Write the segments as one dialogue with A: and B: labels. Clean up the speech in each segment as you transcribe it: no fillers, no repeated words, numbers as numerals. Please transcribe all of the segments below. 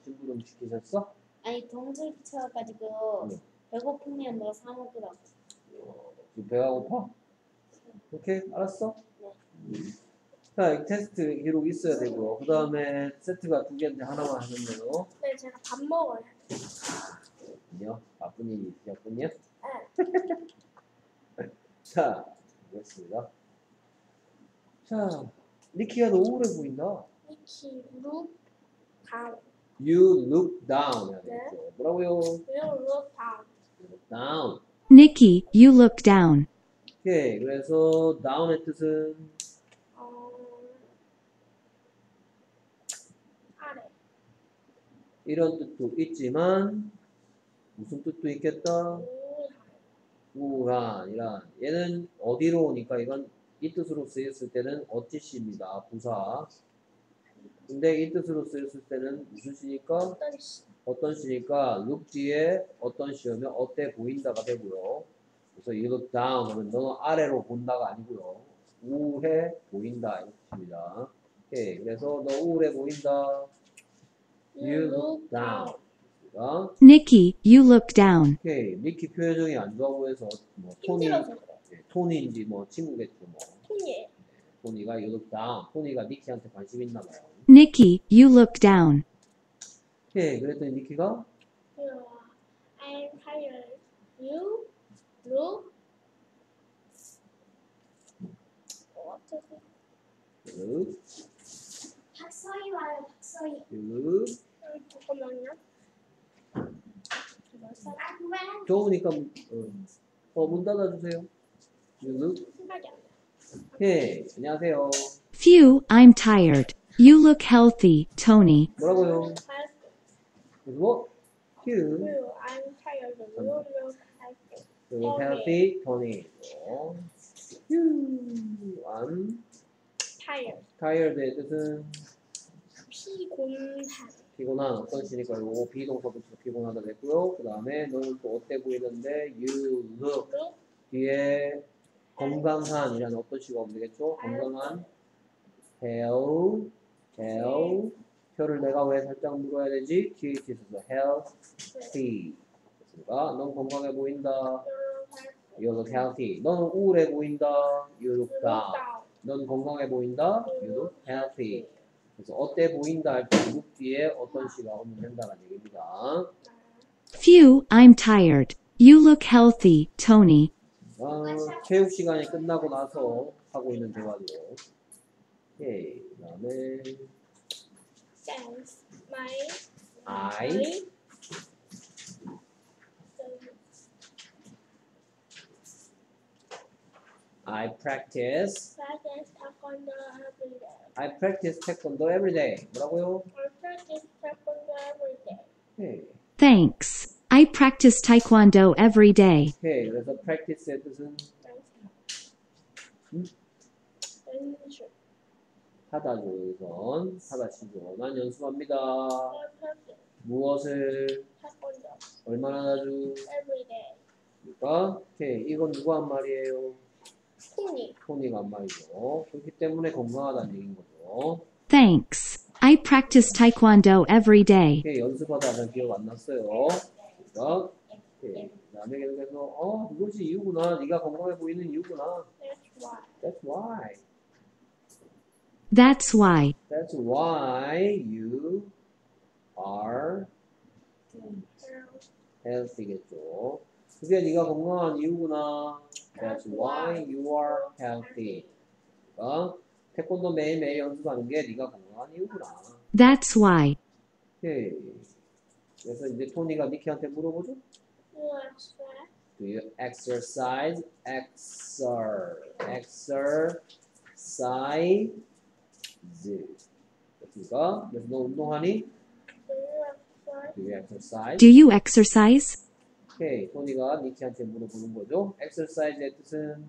A: 심부름 시키셨어?
B: 아니 동술 붙여가지고
A: 응.
B: 배고프면 뭐 사 먹으라고.
A: 지금 배가 고파? 오케이, 알았어.
B: 네.
A: 자, 이 테스트 기록 있어야 되고요. 그 다음에 세트가 2개인데 하나만 하셨네요.
C: 네, 제가 밥 먹어요.
A: 아니요, 바쁜 일이 있으셨군요.
C: 네.
A: 자, 됐습니다. 자, 니키가 너무 우울해 보인다.
C: 니키, look down.
A: You look down 해야 되겠죠.
C: 네.
A: 뭐라고요?
C: You look down.
A: Look down.
D: Nikki, you look down.
A: 오케이, 그래서 down의 뜻은
C: 아래.
A: 이런 뜻도 있지만 무슨 뜻도 있겠다? 우울한, 이란. 얘는 어디로 오니까 이건 이 뜻으로 쓰였을 때는 어찌시입니다. 부사. 근데 이 뜻으로 쓰였을 때는 무슨 시니까?
C: 어떤 시?
A: 어떤 시니까 look 뒤에 어떤 시오면 어때 보인다가 되고요. 그래서 you look down 하면 너는 아래로 본다가 아니고요. 우울해 보인다 이런 뜻입니다. 오케이. 그래서 너 우울해 보인다. You look down.
D: Nikki, you look down.
A: 오케이. 니키 표정이 안 좋아 보여서 뭐
C: 힘들어서 그래.
A: 톤인지 뭐 친구겠죠 뭐.
C: 톤이에요.
A: 토니가 you look down. 토니가 니키한테 관심 있나 봐요.
D: Nikki, you look down.
A: 오케이. 그랬더니 니키가
C: I'm tired. You look. 어떻게?
A: look,
C: 박서희 와요. 박서희.
A: look.
C: 잠깐만요.
A: 좋으니까 문 닫아주세요. You look.
C: 생각이 안 나.
A: 오케이. 안녕하세요.
D: Phew, I'm tired. You look healthy, Tony.
A: 뭐라고요? 그리고 뭐? You
C: I'm tired. You look healthy.
A: look healthy, Tony. You I'm
C: Tired.
A: tired의 뜻은
C: 피곤한.
A: 피곤한 어떤 시니까 이거 비동사 붙여서 피곤하다 됐고요. 그 다음에 너는 또 어때 보이는데 you look
C: look
A: 뒤에 건강한이라는 어떤 시가 오면 되겠죠? 건강한 health 혀를 내가 왜 살짝 물어야 되지? TH 있어서 healthy 됐습니까? 넌 건강해 보인다. You look healthy. 넌 우울해 보인다. You look down. 넌 건강해 보인다. You look healthy. 그래서 어때 보인다 할 때 look 뒤에 어떤 시가 오면 된다는 얘기입니다.
D: Phew, I'm tired. You look healthy, Tony.
A: 체육 시간이 끝나고 나서 하고 있는 대화죠. 오케이. 그 다음에
C: Thanks.
A: I practice taekwondo every day. 뭐라고요?
C: I practice taekwondo every day.
A: 오케이.
D: Thanks. I practice taekwondo every day.
A: 오케이. 그래서 practice의 뜻은
C: 연습.
A: 하다죠. 여기선 하다시죠. 난 연습합니다.
C: I practice
A: 무엇을
C: taekwondo
A: 얼마나 자주?
C: every day.
A: 그러니까 오케이. 이건 누가 한 말이에요?
C: 토니.
A: 토니가 한 말이죠. 그렇기 때문에 건강하다는 얘기인 거죠.
D: Thanks. I practice taekwondo every day.
A: 오케이. 연습하다는 기억 안 났어요. 그러니까 오케이. 그다음에 계속해서 그것이 이유구나. 네가 건강해 보이는 이유구나.
C: That's why.
A: That's why.
D: That's why.
A: That's why you are healthy겠죠. 그게 네가 건강한 이유구나. That's why you are healthy. 그러니까 태권도 매일매일 연습하는 게 네가 건강한 이유구나.
D: That's why.
A: 오케이. 그래서 이제 토니가 니키한테 물어보죠. Do you exercise? exercise. 됐습니까? 그래서 너 운동하니? Do you exercise?
D: Do you exercise?
A: 오케이. 토니가 니키한테 물어보는 거죠. exercise의 뜻은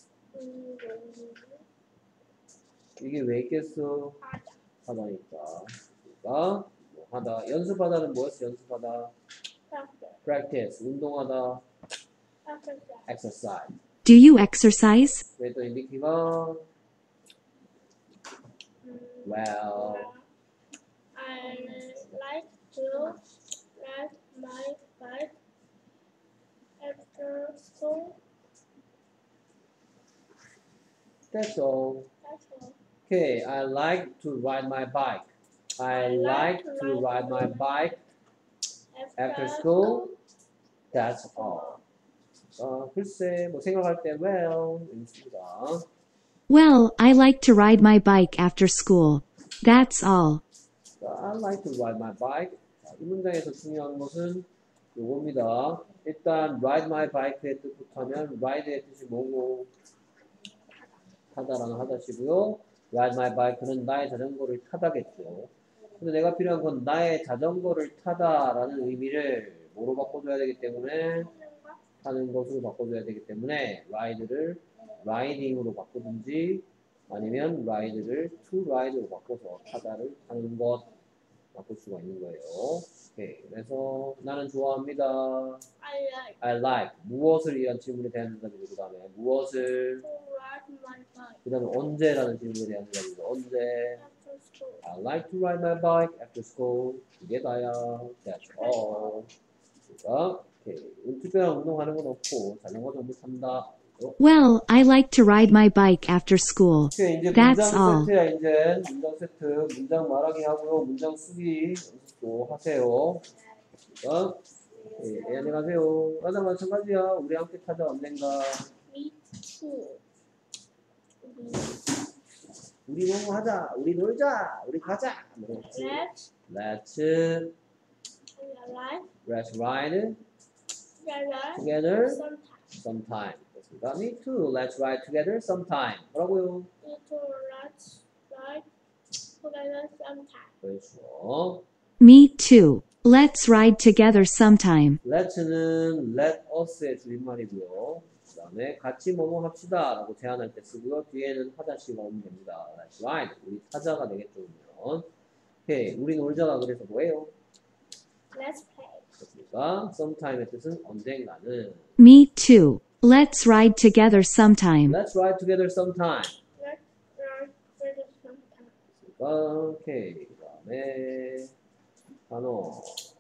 A: 이게 왜 있겠어? 하다니까. 그러니까 뭐 하다. 연습하다는 뭐였어? 연습하다. practice. 운동하다. exercise.
D: Do you exercise?
A: 그랬더니 니키가 well,
C: I like to ride my bike after school.
A: That's all.
C: That's all.
A: Okay, I like to ride my bike. I like to ride my bike after school. That's all. 글쎄, 뭐 생각할 때 well 있습니다.
D: Well, I like to ride my bike after school. That's all.
A: I like to ride my bike. 자, 이 문장에서 중요한 것은 요겁니다. 일단 ride my bike의 뜻부터 하면 ride의 뜻이 뭐고 타다라는 하다시고요. ride my bike는 나의 자전거를 타다겠죠. 근데 내가 필요한 건 나의 자전거를 타다라는 의미를 뭐로 바꿔줘야 되기 때문에 타는 것으로 바꿔줘야 되기 때문에 ride를 riding으로 바꾸든지 아니면 ride를 to ride로 바꿔서 타다를 타는 것 바꿀 수가 있는 거예요. 오케이. 그래서 나는 좋아합니다. I like 무엇을 이란 질문에 대한 대답이고 그 다음에 무엇을
C: to ride my bike
A: 그 다음에 언제라는 질문에 대한 대답이고 언제
C: after school.
A: I like to ride my bike after school. 이게 다야. That's all. 그러니까 오케이. 특별한 운동하는 건 없고 자전거 정도 탄다.
D: Well, I like to ride my bike after school.
A: 오케이. 이제
D: That's
A: 문장
D: all.
A: 세트야. 이제 문장 세트. 문장 말하기 하고요. 문장 쓰기 연습도 하세요. 그러니까 예, 안녕하세요. 나도 마찬가지야. 우리 함께 타자 언젠가.
C: Me too.
A: 우리 뭐뭐 하자. 우리 놀자. 우리 가자. 뭐 그렇지.
C: Let's
A: Let's ride
C: ride
A: together
C: sometime.
A: sometime. 됐습니다. Me too. Let's ride together sometime. 뭐라고요?
C: Me too. Let's ride together sometime.
A: 그렇죠.
D: Me too. Let's ride together sometime.
A: Let's는 let us의 줄임말이고요. 그 다음에 같이 뭐뭐 합시다 라고 제안할 때 쓰고요. 뒤에는 하다시가 오면 됩니다. Let's ride. 우리 타자가 되겠죠. 그러면. 오케이. 우리 놀자가 그래서 뭐예요?
C: Let's play.
A: 그렇습니까? sometime의 뜻은 언젠가는.
D: Me too. Let's ride together sometime.
A: Let's ride together sometime.
C: Let's ride together sometime.
A: 그러니까 오케이. 그 다음에 단어.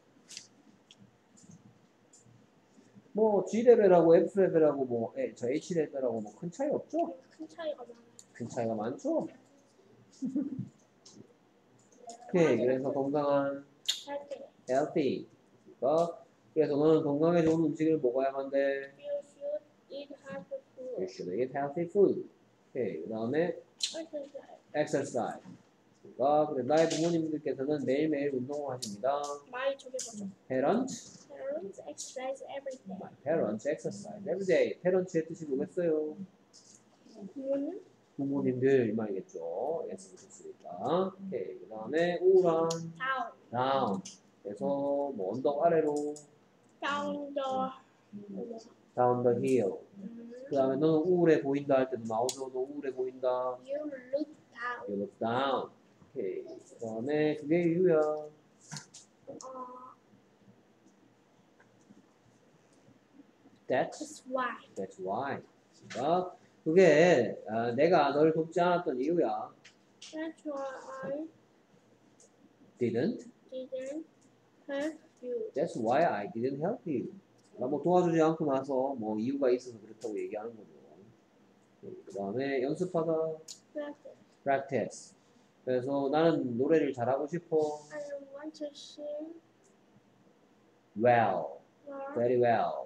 A: 뭐 G 레벨하고 F 레벨하고 뭐 저 H 레벨하고 뭐 큰 차이 없죠?
C: 큰 차이가 많아요.
A: 큰 차이가 많죠? 오케이. 그래서 건강한
C: 할때
A: healthy. 그러니까 그래서 너는 건강에 좋은 음식을 먹어야만 돼.
C: You should eat healthy food.
A: You should eat healthy food. 오케이. 그 다음에
C: Exercise.
A: exercise. 그러니까 그래, 나의 부모님들께서는 매일매일 운동을 하십니다.
C: My 저기보다.
A: Parents,
C: Parents exercise every day.
A: my parents exercise every day. parents의 뜻이 뭐겠어요?
C: 부모는
A: 부모님들 이 말이겠죠. yes 됐으니까. 오케이. 그 다음에 우울한
C: down.
A: down. 그래서 뭐 언덕 아래로
C: Down the.
A: down the hill. 그 다음에 너는 우울해 보인다 할 때도 나오죠. 너 우울해 보인다.
C: You look down.
A: You look down. 오케이. 그 다음에 그게 이유야.
C: That's why.
A: That's why. 그러니까 그게 내가 널 돕지 않았던 이유야.
C: That's why I
A: Didn't.
C: didn't help you.
A: That's why I didn't help you. 뭐 도와주지 않고 나서 뭐 이유가 있어서 그렇다고 얘기하는 거죠. 그 다음에 연습하다.
C: Practice.
A: Practice. 그래서 나는 노래를 잘하고 싶어.
C: I want to sing
A: Well.
C: more.
A: Very well.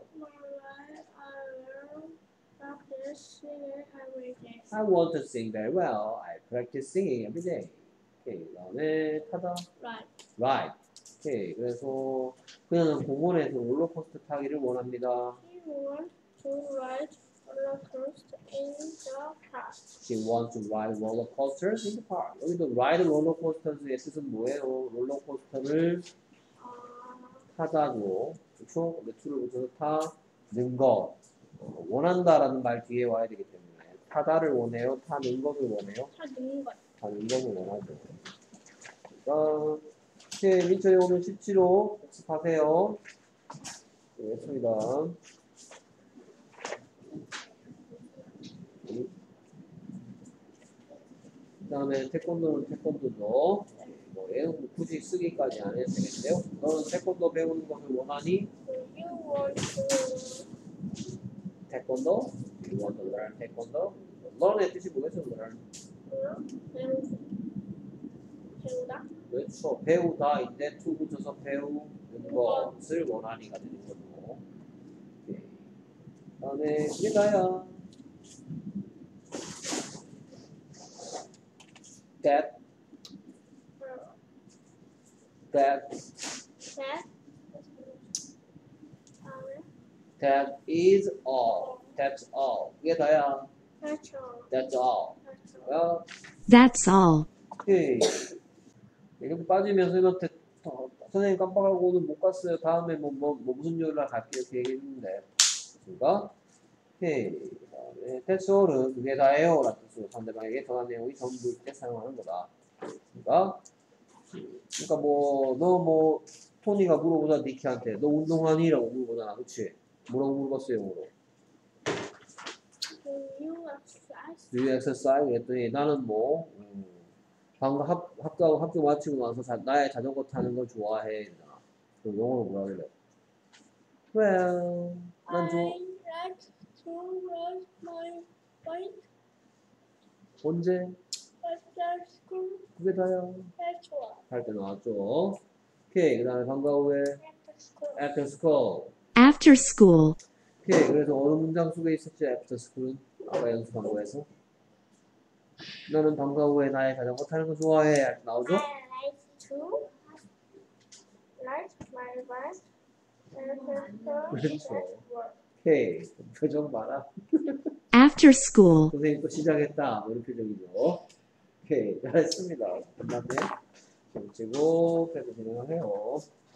C: I will practice singing every day.
A: I want to sing very well. I practice singing every day. 오케이. 그 다음에 타다.
C: Right.
A: Right. 오케이. 그래서 그녀는 공원에서 롤러코스터 타기를 원합니다.
C: He wants to ride roller coaster in the park.
A: She wants to ride roller coasters in the park. 여기도 ride roller coasters의 뜻은 뭐예요? 롤러코스터를 타다고. 그렇죠? 매출을 붙여서 타는 것. 원한다라는 말 뒤에 와야 되기 때문에 타다를 원해요? 타는 것을 원해요?
C: 타는 것.
A: 타는 것을 원하죠. 그러니까 민철이 오늘 17호 복습하세요. 네, 했습니다. 그 다음에 태권도는 태권도죠. 뭐 얘는 뭐 굳이 쓰기까지 안 해도 되겠는데요. 너는 태권도 배우는 것을 원하니?
C: Do you want to
A: 태권도? You want to learn 태권도? learn의 뜻이 뭐겠어? learn.
C: 배우다?
A: 그렇죠. 배우다인데 to 붙여서 배우는 것을 원하니가 되는 거고. 오케이. 다음에 이게 다야. That
C: That
A: that is all. That's all. 이게 다야.
C: that's all.
A: That's all.
C: That's all.
A: 야,
D: That's all.
A: 오케이. 이렇게 빠지면 선생님한테 선생님 깜빡하고 오늘 못 갔어요. 다음에 뭐 무슨 요일 날 갈게요. 이렇게 얘기했는데. 그러니까 오케이. 그다음에 that's all은 그게 다예요. 라는 뜻으로 상대방에게 전한 내용이 전부일 때 사용하는 거다. 그러니까 뭐 너 뭐 토니가 물어보자 니키한테 너 운동하니? 라고 물어보잖아. 그치? 뭐라고 물어봤어요? 영어로?
C: Do you exercise?
A: Do you exercise? 그랬더니 나는 뭐 방금 학교 마치고 나서 나의 자전거 타는 걸 좋아해. 그럼 영어로 뭐라 그래? Well, 난
C: I
A: 좋아.
C: like to ride my bike
A: 언제?
C: after school.
A: 그게 다야.
C: That's all.
A: 할 때 나왔죠. 오케이. 그 다음에 방과 후에
C: After school.
A: after school.
D: After school.
A: 오케이. 그래서 어느 문장 속에 있었지? after school은 아까 연습한 거에서 너는 방과 후에 나의 자전거 타는 거 좋아해. 할 때 나오죠?
C: I like to ride my bike after school.
A: 그렇죠.
C: That's all.
A: 오케이. 표정 봐라.
D: After school.
A: 선생님 또 시작했다. 이런 표정이죠. 오케이. 잘했습니다. 그 다음에 지고 그래서 진행을 해요.